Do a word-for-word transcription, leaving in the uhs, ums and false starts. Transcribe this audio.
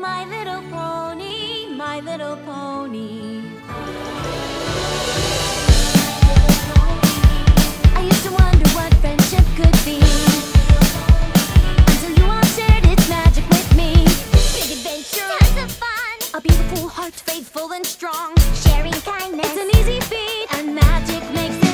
My Little Pony, My Little Pony. I used to wonder what friendship could be, until you all shared its magic with me. Big adventure, tons of fun, a beautiful heart, faithful and strong, sharing kindness, it's an easy feat, and magic makes it